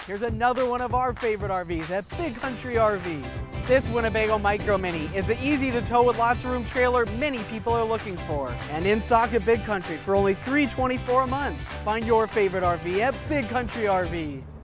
Here's another one of our favorite RVs at Big Country RV. This Winnebago Micro Mini is the easy to tow with lots of room trailer many people are looking for. And in stock at Big Country for only $324 a month. Find your favorite RV at Big Country RV.